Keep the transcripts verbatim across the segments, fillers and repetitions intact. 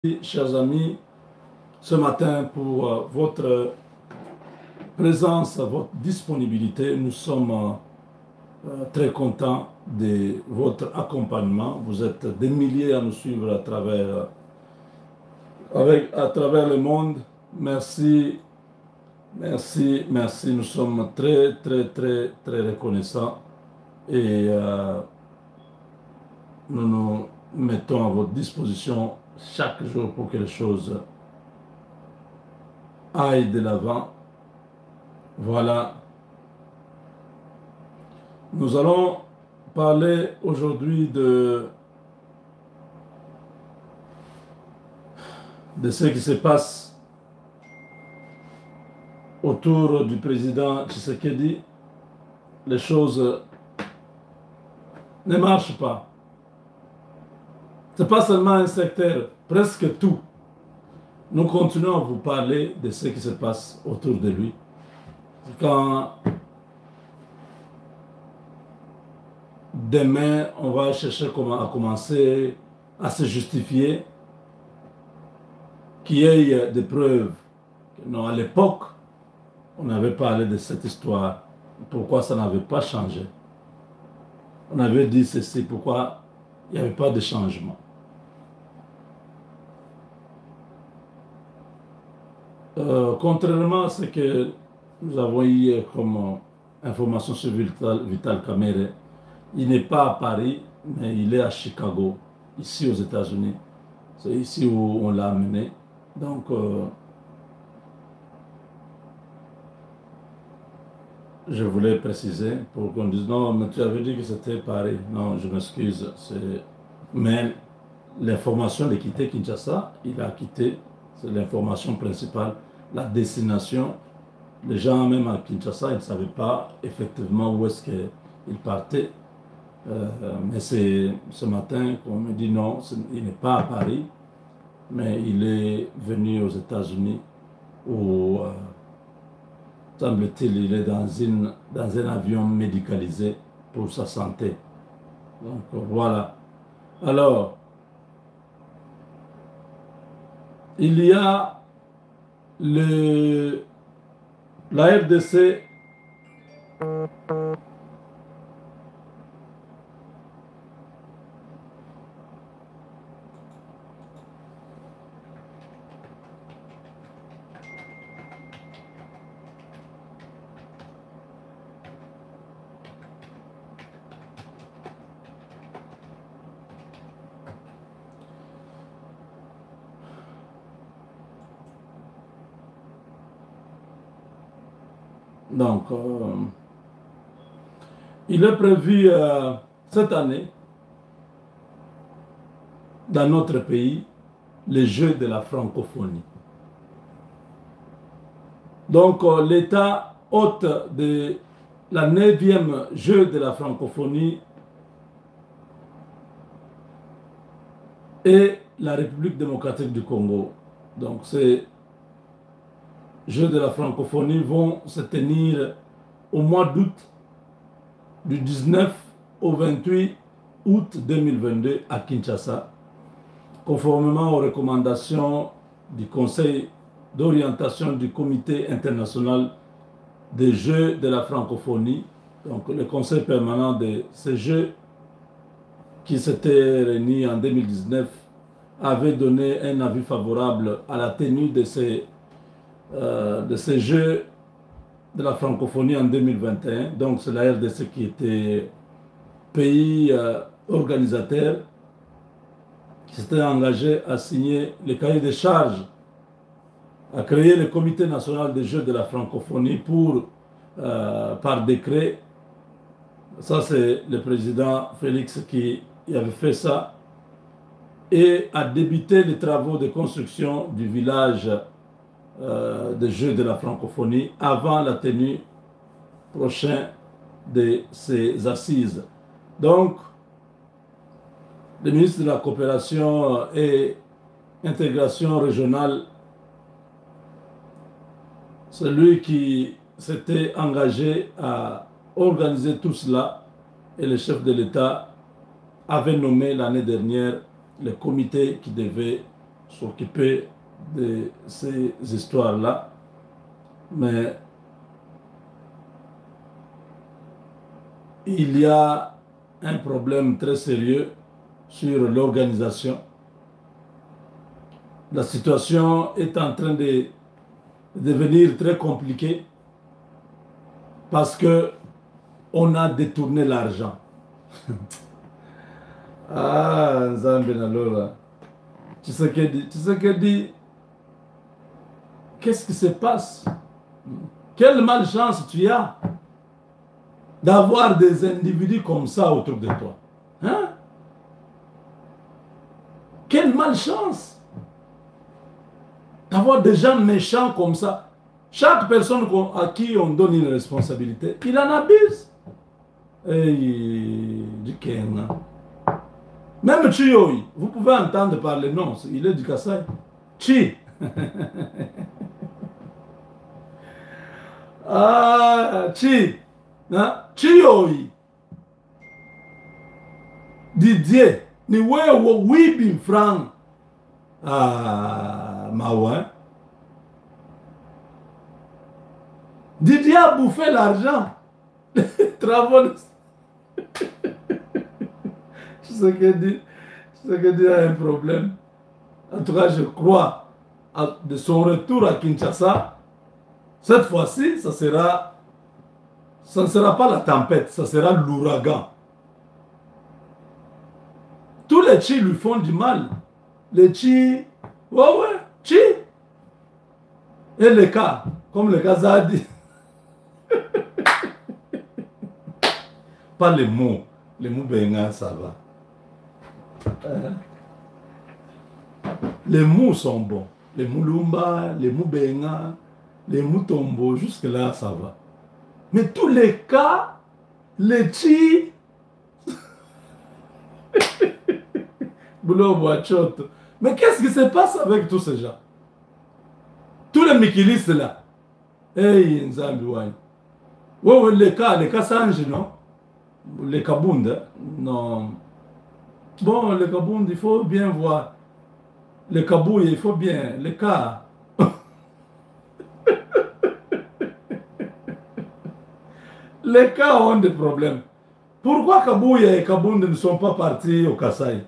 Chers amis, ce matin pour euh, votre présence, votre disponibilité. Nous sommes euh, très contents de votre accompagnement. Vous êtes des milliers à nous suivre à travers, avec, à travers le monde. Merci, merci, merci. Nous sommes très, très, très, très reconnaissants et euh, nous nous mettons à votre disposition chaque jour pour que les choses aillent de l'avant. Voilà. Nous allons parler aujourd'hui de, de ce qui se passe autour du président Tshisekedi. Les choses ne marchent pas. Ce n'est pas seulement un secteur, presque tout. Nous continuons à vous parler de ce qui se passe autour de lui. Quand demain, on va chercher comment, à commencer à se justifier, qu'il y ait des preuves. Non, à l'époque, on avait parlé de cette histoire. Pourquoi ça n'avait pas changé? On avait dit ceci, pourquoi il n'y avait pas de changement. Euh, contrairement à ce que nous avons eu comme information sur Vital, Vital Kamerhe, il n'est pas à Paris, mais il est à Chicago, ici aux États-Unis. C'est ici où on l'a amené. Donc, euh, je voulais préciser pour qu'on dise non, mais tu avais dit que c'était Paris. Non, je m'excuse. Mais l'information de quitter Kinshasa, il a quitté. C'est l'information principale. La destination, les gens même à Kinshasa, ils ne savaient pas effectivement où est-ce qu'il partait. Euh, mais c'est ce matin qu'on me dit non, il n'est pas à Paris, mais il est venu aux États-Unis où, euh, semble-t-il, il est dans, une, dans un avion médicalisé pour sa santé. Donc voilà. Alors, il y a le, la R D C Donc, euh, il est prévu euh, cette année, dans notre pays, les Jeux de la francophonie. Donc, euh, l'État hôte de la neuvième Jeux de la francophonie est la République démocratique du Congo. Donc, c'est Jeux de la francophonie vont se tenir au mois d'août, du dix-neuf au vingt-huit août deux mille vingt-deux à Kinshasa, conformément aux recommandations du Conseil d'orientation du Comité international des Jeux de la francophonie, donc le Conseil permanent de ces Jeux qui s'était réuni en deux mille dix-neuf avait donné un avis favorable à la tenue de ces Euh, de ces Jeux de la francophonie en deux mille vingt et un. Donc c'est la R D C qui était pays euh, organisateur, qui s'était engagé à signer le cahier des charges, à créer le comité national des Jeux de la francophonie pour, euh, par décret. Ça c'est le président Félix qui avait fait ça, et a débuté les travaux de construction du village Euh, des Jeux de la francophonie avant la tenue prochaine de ces assises. Donc, le ministre de la Coopération et Intégration régionale, celui qui s'était engagé à organiser tout cela, et le chef de l'État avait nommé l'année dernière le comité qui devait s'occuper de ces histoires-là. Mais il y a un problème très sérieux sur l'organisation. La situation est en train de devenir très compliquée parce que on a détourné l'argent. Ah, Nzambe Nalola. Tu sais que dit, tu sais que dit, qu'est-ce qui se passe? Quelle malchance tu as d'avoir des individus comme ça autour de toi. Hein? Quelle malchance d'avoir des gens méchants comme ça. Chaque personne à qui on donne une responsabilité, il en abuse. Hey, du Kenya. Même Chiyoyi, vous pouvez entendre parler, non, il est du Kassai. Chi. Ah, Chi. Hein? Chiyoyi. Didier. Ni wewe wibin franc. Ah, Mawa. Didier a bouffé l'argent. Travaux de... Je sais que Didier a un problème. En tout cas, je crois à, de son retour à Kinshasa, cette fois-ci, ça sera, ça ne sera pas la tempête, ça sera l'ouragan. Tous les Chi lui font du mal. Les Chi, ouais, ouais, Chi. Et les cas, comme le cas a dit. Pas les mots. Les mots benga, ça va. Hein? Les mots sont bons. Les moulumba, les mots benga, les mots tombo, jusque-là, ça va. Mais tous les cas, les Chi. Mais qu'est-ce qui se passe avec tous ces gens? Tous les mikilistes là. Hey, Nzambi Wine. Ouais, ouais, les cas, les cas Sanji, non? Les Kabunda, non. Bon, les Kabunda, il faut bien voir. Les Kabouya, il faut bien. Les cas. Les cas ont des problèmes. Pourquoi Kabouya et Kabunda ne sont pas partis au Kassai?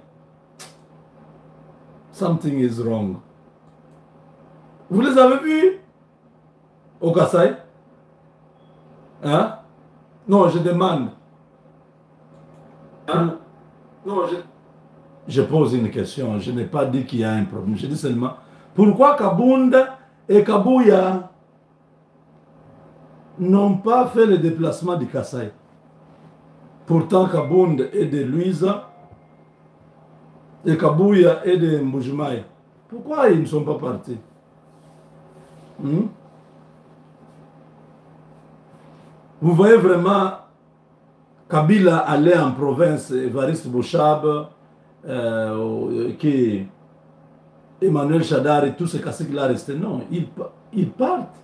Something is wrong. Vous les avez vus au Kassai? Hein? Non, je demande. Hein? Non, je... je pose une question. Je n'ai pas dit qu'il y a un problème. Je dis seulement, pourquoi Kabunda et Kabouya n'ont pas fait le déplacement du Kassai? Pourtant, Kabunda est de Luisa et Kabouya est de Mbujimai. Pourquoi ils ne sont pas partis? Hmm? Vous voyez vraiment Kabila aller en province, Evariste Bouchab, euh, qui Emmanuel Chadar et tout ce qu'il a resté. Non, ils, ils partent.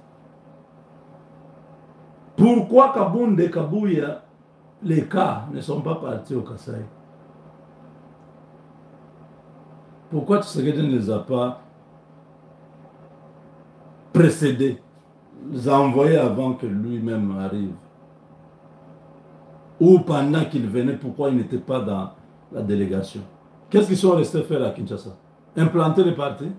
Pourquoi Kabunda et Kabouya, les cas, ne sont pas partis au Kassai? Pourquoi Tshisekedi ne les a pas précédés, les a envoyés avant que lui-même arrive? Ou pendant qu'il venait, pourquoi il n'était pas dans la délégation? Qu'est-ce qu'ils sont restés faire à Kinshasa? Implanter les partis?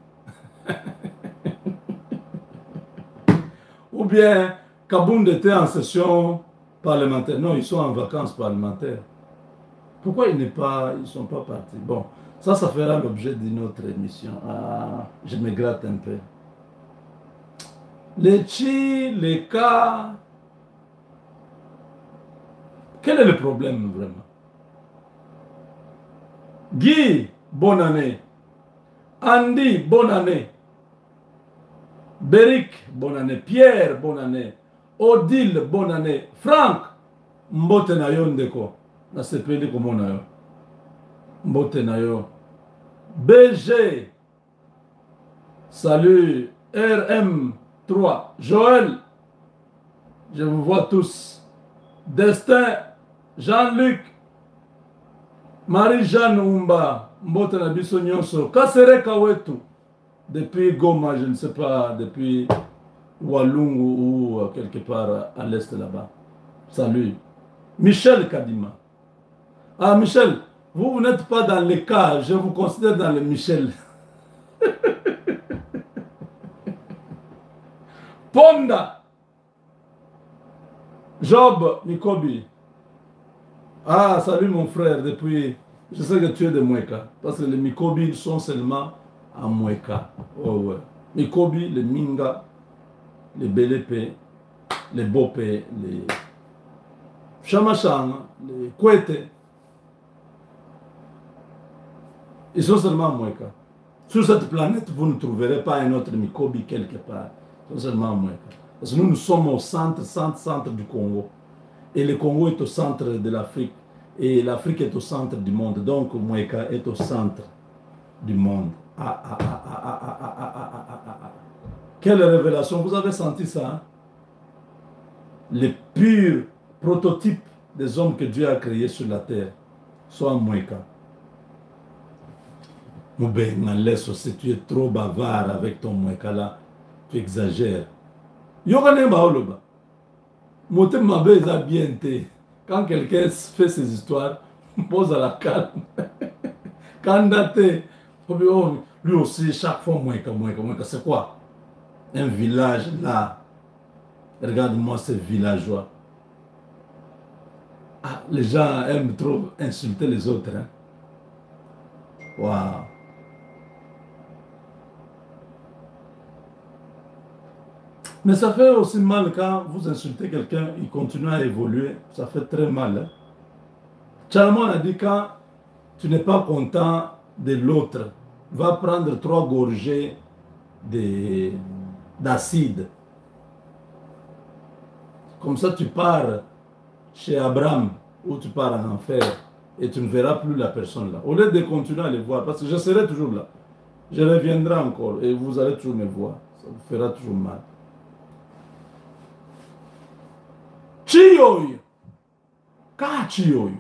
Ou bien Kabunda était en session parlementaire? Non, ils sont en vacances parlementaires. Pourquoi ils ne pas, ils sont pas partis? Bon, ça, ça fera l'objet d'une autre émission. Ah, je me gratte un peu. Les Chi, les cas... Quel est le problème vraiment? Guy, bonne année. Andy, bonne année. Beric, bonne année. Pierre, bonne année. Odile, bonne année. Franck, mbote na yo ndeko. Na sepeli komona yo. Mbote na yo. B G, salut. R M trois, Joël, je vous vois tous. Destin, Jean-Luc, Marie-Jeanne Oumba, Mbote na biso nyonso. Kasereka wetu, depuis Goma, je ne sais pas, depuis Walungu ou quelque part à l'est là-bas. Salut. Michel Kadima. Ah, Michel, vous, vous n'êtes pas dans les cas, je vous considère dans les Michel. Ponda. Job Mikobi. Ah, salut mon frère, depuis... Je sais que tu es de Mweka. Parce que les Mikobi sont seulement à Mweka. Oh, ouais. Mikobi, les Minga, les Belepe, les Bope, les Chamachang, les Kwete. Ils sont seulement à Mweka. Sur cette planète, vous ne trouverez pas un autre Mikobi quelque part. Ils sont seulement à Mweka. Parce que nous, nous sommes au centre, centre, centre du Congo. Et le Congo est au centre de l'Afrique. Et l'Afrique est au centre du monde. Donc, Mweka est au centre du monde. Ah, ah, ah, ah, ah, ah, ah, ah, ah, ah, ah, ah. Quelle révélation. Vous avez senti ça, hein? Les purs prototypes des hommes que Dieu a créés sur la terre sont à Mweka. Moubeng, si tu es trop bavard avec ton Mweka là, tu exagères. Yokane Baoloba. Mote Mabe a bien été. Quand quelqu'un fait ses histoires, pose à la calme. Quand daté, lui aussi, chaque fois, Mweka, Mweka, Mweka, c'est quoi? Un village là. Regarde-moi ces villageois. Ah, les gens aiment trop insulter les autres. Hein? Waouh. Mais ça fait aussi mal quand vous insultez quelqu'un, il continue à évoluer. Ça fait très mal. Hein? Charmon a dit quand tu n'es pas content de l'autre, va prendre trois gorgées d'acide. Comme ça, tu pars chez Abraham ou tu pars en enfer et tu ne verras plus la personne là. Au lieu de continuer à les voir, parce que je serai toujours là. Je reviendrai encore et vous allez toujours me voir. Ça vous fera toujours mal. Chiyoy. Ka Chiyoy.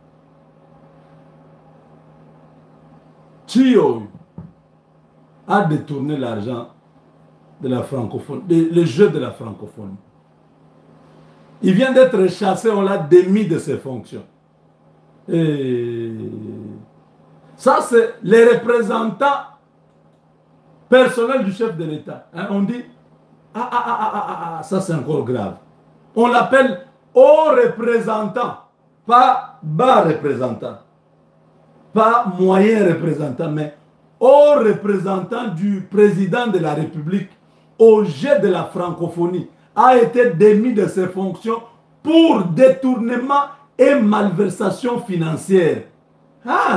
Chiyoy a détourné l'argent de la francophonie, le jeu de la francophonie. Il vient d'être chassé, on l'a démis de ses fonctions. Et ça, c'est les représentants personnels du chef de l'État. Hein, on dit, ah, ah, ah, ah, ah, ah, ça c'est encore grave. On l'appelle haut représentant, pas bas représentant, pas moyen représentant, mais haut représentant du président de la République au jet de la francophonie a été démis de ses fonctions pour détournement et malversation financière. Ah,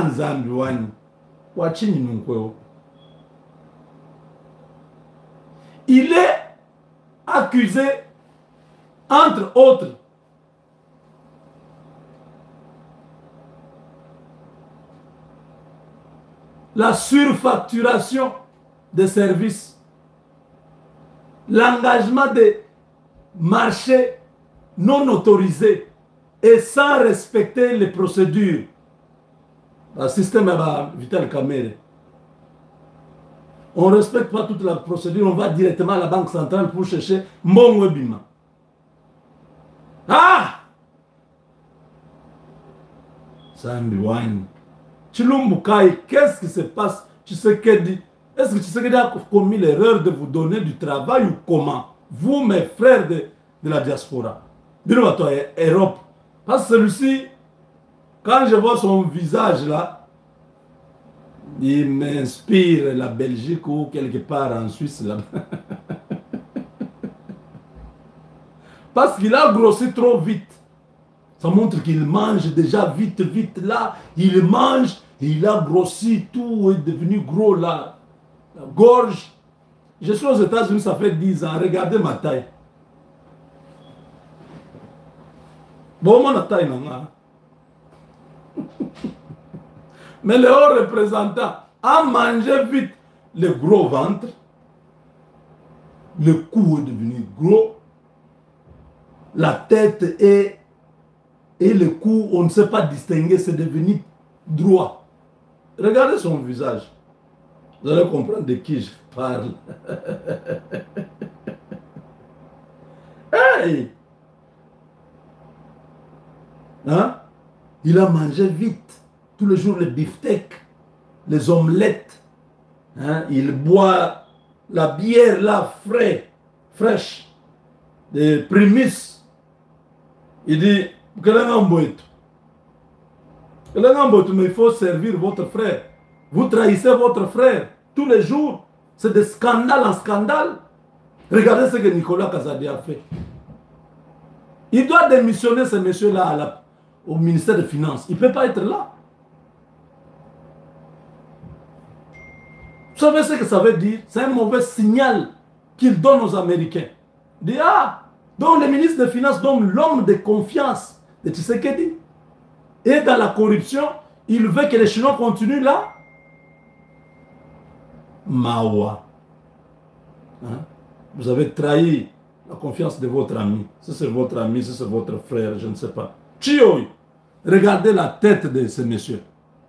il est accusé, entre autres, la surfacturation des services, l'engagement des marchés non autorisés et sans respecter les procédures. Le système est Vital Kamere. On ne respecte pas toute la procédure, on va directement à la Banque centrale pour chercher mon webima. Ah! Sambiwine. Chilumbukai, qu'est-ce qui se passe? Tu sais que dit? Est-ce que tu sais qu'il a commis l'erreur de vous donner du travail ou comment? Vous, mes frères de, de la diaspora. Dis-moi, toi, Europe. Parce que celui-ci, quand je vois son visage là, il m'inspire la Belgique ou quelque part en Suisse là. Parce qu'il a grossi trop vite. Ça montre qu'il mange déjà vite, vite là. Il mange, il a grossi, tout est devenu gros là. La gorge. Je suis aux États-Unis, ça fait dix ans. Regardez ma taille. Bon, mon taille, non. Mais le haut représentant a mangé vite le gros ventre. Le cou est devenu gros. La tête est... Et le cou, on ne sait pas distinguer, c'est devenu droit. Regardez son visage. Vous allez comprendre de qui je parle. Hey! Hein? Il a mangé vite. Tous les jours, les beefsteaks, les omelettes. Hein? Il boit la bière là, frais, fraîche, des prémices. Il dit, mais il faut servir votre frère. Vous trahissez votre frère tous les jours. C'est de scandale en scandale. Regardez ce que Nicolas Kazadi a fait. Il doit démissionner ce monsieur-là au ministère des Finances. Il ne peut pas être là. Vous savez ce que ça veut dire? C'est un mauvais signal qu'il donne aux Américains. Il dit, ah, donc le ministre des Finances donne l'homme de confiance de Tshisekedi. Et dans la corruption, il veut que les Chinois continuent là. Mawa. Hein? Vous avez trahi la confiance de votre ami. Si c'est votre ami, si c'est votre frère, je ne sais pas. Chioy, regardez la tête de ce monsieur.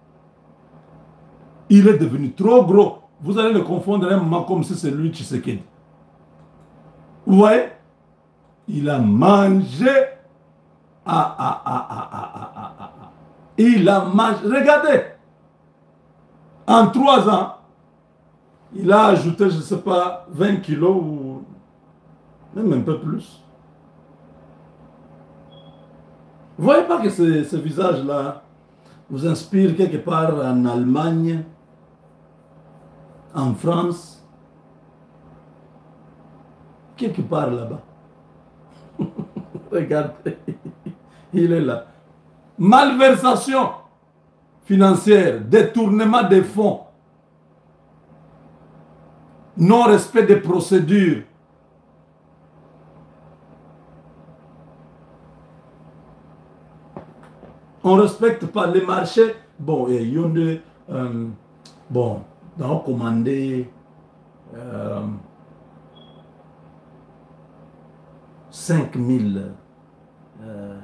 Il est devenu trop gros. Vous allez le confondre un moment comme si c'est lui Tshisekedi. Vous voyez? Il a mangé. Ah, ah, ah, ah, ah, ah, ah, ah. Il a mangé. Regardez. En trois ans, il a ajouté, je ne sais pas, vingt kilos ou même un peu plus. Vous ne voyez pas que ce, ce visage-là vous inspire quelque part en Allemagne, en France, quelque part là-bas. Regardez, il est là. Malversation financière, détournement des fonds, non-respect des procédures. On ne respecte pas les marchés. Bon, et il y a de, euh, bon, on commandé euh, cinq mille euh,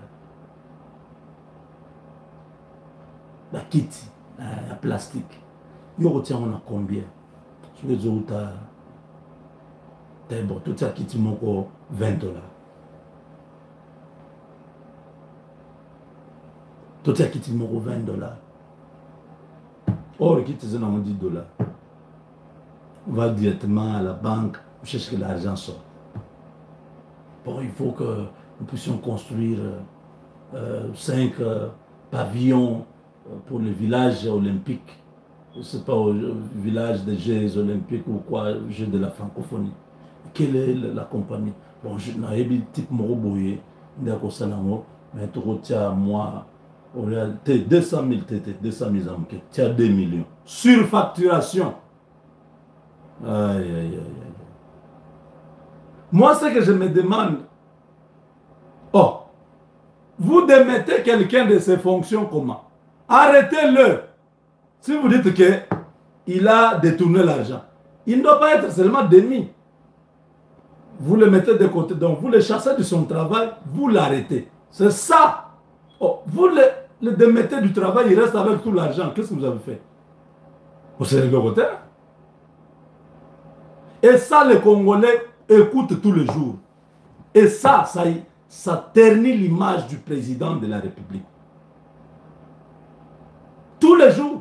la kit, euh, la plastique. Il retient on a combien? Sur les autres, bon, tout ça kit moko vingt dollars. Tout ça kit moko vingt dollars. Or, le kit c'est dix dollars. On va directement à la banque chercher que l'argent sort. Bon, il faut que nous puissions construire euh, cinq euh, pavillons pour le village olympique. Je ne sais pas, au village des Jeux olympiques ou quoi, Jeux de la francophonie. Quelle est la, la compagnie? Bon, je n'ai pas type Moroboye, mais tu retiens moi, deux cent mille T T, deux cent mille amke, tu as deux millions. Surfacturation. Aïe, aïe, aïe, aïe. Moi, ce que je me demande, oh, vous démettez quelqu'un de ses fonctions comment? Arrêtez-le. Si vous dites qu'il a détourné l'argent, il ne doit pas être seulement démis. Vous le mettez de côté, donc vous le chassez de son travail, vous l'arrêtez. C'est ça. Oh, vous le, le démettez du travail, il reste avec tout l'argent. Qu'est-ce que vous avez fait? Vous êtes le côté. Et ça, les Congolais écoutent tous les jours. Et ça, ça, ça ternit l'image du président de la République. Tous les jours.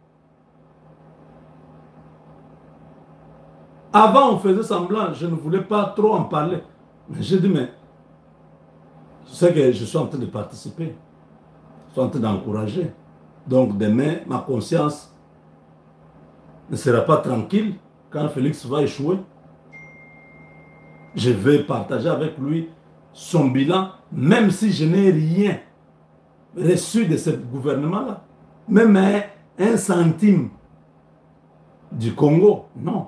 Avant, on faisait semblant, je ne voulais pas trop en parler. Mais j'ai dit, mais c'est que je suis en train de participer. Je suis en train d'encourager. Donc demain, ma conscience ne sera pas tranquille quand Félix va échouer. Je vais partager avec lui son bilan, même si je n'ai rien reçu de ce gouvernement-là. Même un, un centime du Congo, non.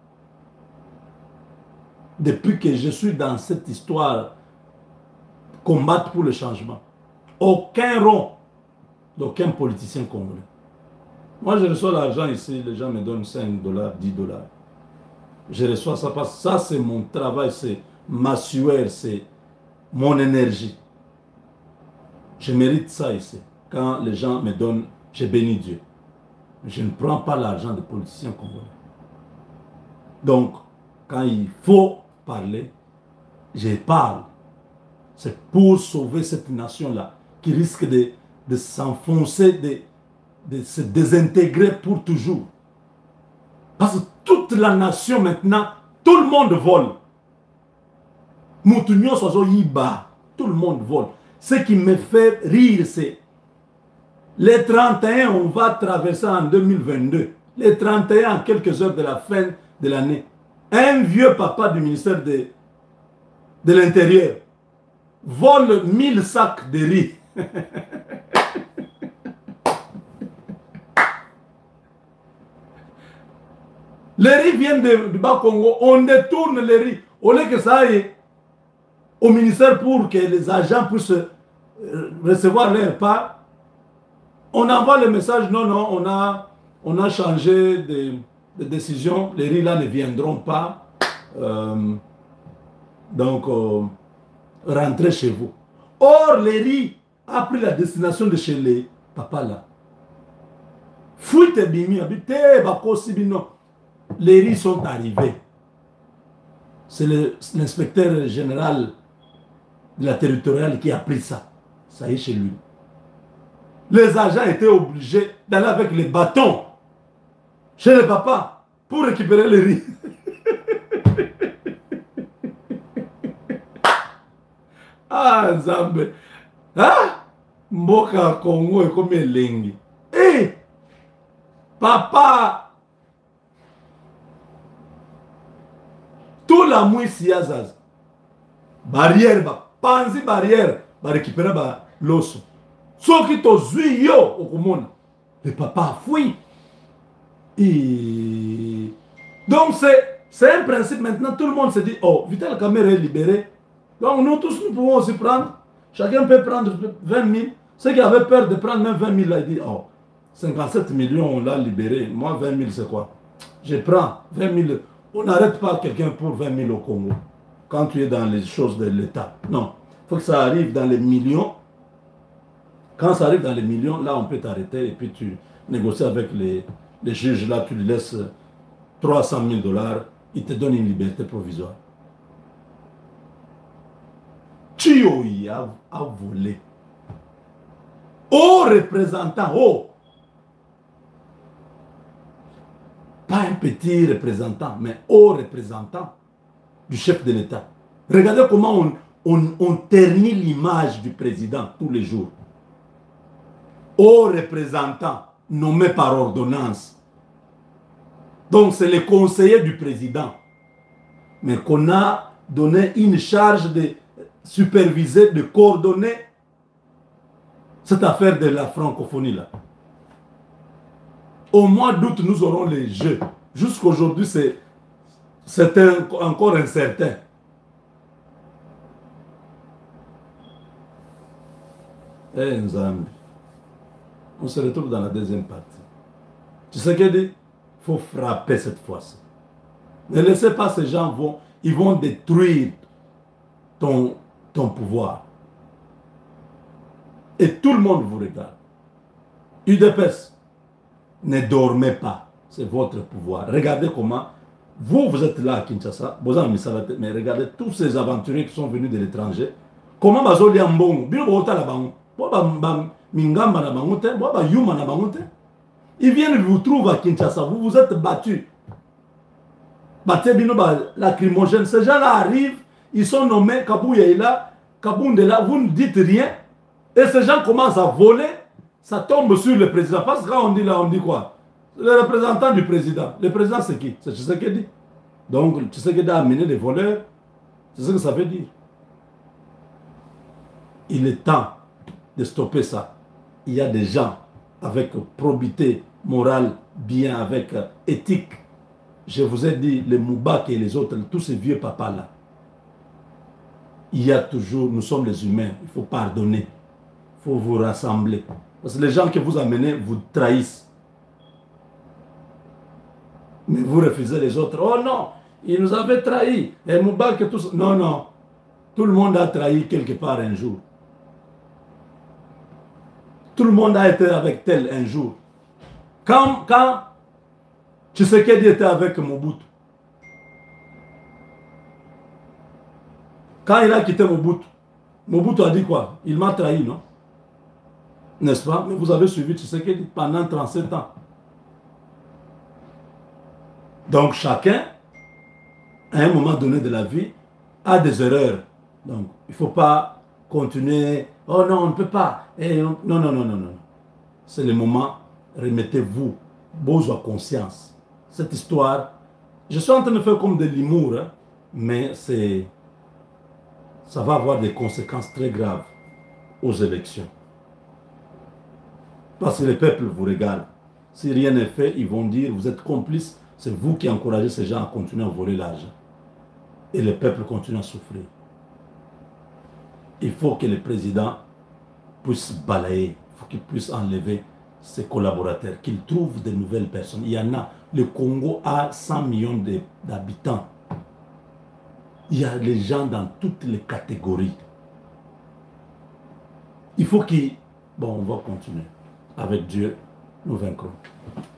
Depuis que je suis dans cette histoire, combattre pour le changement, aucun rond d'aucun politicien congolais. Moi, je reçois l'argent ici, les gens me donnent cinq dollars, dix dollars. Je reçois ça parce que ça, c'est mon travail, c'est ma sueur, c'est mon énergie. Je mérite ça ici. Quand les gens me donnent, je bénis Dieu. Mais je ne prends pas l'argent des politiciens congolais. Donc, quand il faut parler, je parle. C'est pour sauver cette nation-là qui risque de, de s'enfoncer, de, de se désintégrer pour toujours. Parce que toute la nation maintenant, tout le monde vole. Moutounio Sozo Yiba, tout le monde vole. Ce qui me fait rire, c'est les trente et un, on va traverser en deux mille vingt-deux. Les trente et un, en quelques heures de la fin de l'année. Un vieux papa du ministère de, de l'Intérieur vole mille sacs de riz. Les riz viennent du Bas-Congo, on détourne les riz. Au lieu que ça aille au ministère pour que les agents puissent recevoir leur part, on envoie le message, non, non, on a, on a changé de, de décision, les riz là ne viendront pas. Euh, donc, euh, rentrez chez vous. Or, les riz a pris la destination de chez les papas là. Fuite bimi, habité, bako sibino. Les riz sont arrivés. C'est l'inspecteur général de la territoriale qui a pris ça. Ça y est chez lui. Les agents étaient obligés d'aller avec les bâtons chez les papas pour récupérer les riz. Ah, Zambé. Ah, Mboka Congo est comme Lengi. Eh, papa, tout la mouisse yazaz. Barrière, ba, panzi barrière, ba récupérer ba l'osso. Ceux qui t'ont zui yo au commun, le papa a fui. Et donc c'est un principe maintenant, tout le monde se dit, oh, Vital Kamerhe est libéré. Donc nous tous, nous pouvons aussi prendre, chacun peut prendre vingt mille. Ceux qui avaient peur de prendre même vingt mille, là, ils disent, oh, cinquante-sept millions, on l'a libéré. Moi, vingt mille, c'est quoi? Je prends vingt mille. On n'arrête pas quelqu'un pour vingt mille au Congo. Quand tu es dans les choses de l'État. Non. Il faut que ça arrive dans les millions. Quand ça arrive dans les millions, là, on peut t'arrêter et puis tu négocies avec les, les juges. Là, tu lui laisses trois cent mille dollars. Ils te donnent une liberté provisoire. Tchioui a, a volé. Au représentant, oh, pas un petit représentant, mais au représentant du chef de l'État. Regardez comment on, on, on ternit l'image du président tous les jours. Au représentant nommé par ordonnance. Donc c'est le conseiller du président. Mais qu'on a donné une charge de superviser, de coordonner cette affaire de la francophonie là. Au mois d'août, nous aurons les Jeux. Jusqu'aujourd'hui, c'est encore incertain. Eh, Nzambi, on se retrouve dans la deuxième partie. Tu sais qu'il dit, il faut frapper cette fois-ci. Ne laissez pas ces gens, vont, ils vont détruire ton, ton pouvoir. Et tout le monde vous regarde. U D P S, ne dormez pas. C'est votre pouvoir. Regardez comment, vous, vous êtes là à Kinshasa, mais regardez tous ces aventuriers qui sont venus de l'étranger. Comment bazoli ambongo, bien bota la bango, mingamba na bango te, yuma na bango te. Ils viennent vous trouver à Kinshasa, vous vous êtes battus. Battez bino ba lacrymogène. Ces gens-là arrivent, ils sont nommés Kabouya est là, Kabounde est là, vous ne dites rien. Et ces gens commencent à voler, ça tombe sur le président. Parce que quand on dit là, on dit quoi? Le représentant du président. Le président, c'est qui? C'est Tshisekedi. Donc, Tshisekedi a amené des voleurs. C'est ce que ça veut dire. Il est temps de stopper ça. Il y a des gens avec probité morale, bien, avec éthique. Je vous ai dit, les Moubak et les autres, tous ces vieux papas-là. Il y a toujours, nous sommes les humains, il faut pardonner. Il faut vous rassembler. Parce que les gens que vous amenez vous trahissent. Mais vous refusez les autres. Oh non, ils nous avaient trahis. Et Moubak et tout ça. Non, non. Tout le monde a trahi quelque part un jour. Tout le monde a été avec tel un jour. Quand, quand Tshisekedi était avec Mobutu, Quand il a quitté Mobutu, Mobutu a dit quoi? Il m'a trahi, non? N'est-ce pas? Mais vous avez suivi Tshisekedi pendant trente-sept ans. Donc chacun, à un moment donné de la vie, a des erreurs. Donc il ne faut pas continuer. Oh non, on ne peut pas. Et non, non, non, non, non. non. C'est le moment, remettez-vous, besoin conscience. Cette histoire, je suis en train de faire comme de l'humour, hein, mais c'est, ça va avoir des conséquences très graves aux élections. Parce que les peuples vous regardent. Si rien n'est fait, ils vont dire, vous êtes complices, c'est vous qui encouragez ces gens à continuer à voler l'argent. Et le peuple continue à souffrir. Il faut que le président puisse balayer, il faut qu'il puisse enlever ses collaborateurs, qu'il trouve de nouvelles personnes. Il y en a. Le Congo a cent millions d'habitants. Il y a les gens dans toutes les catégories. Il faut qu'il... Bon, on va continuer. Avec Dieu, nous vaincrons.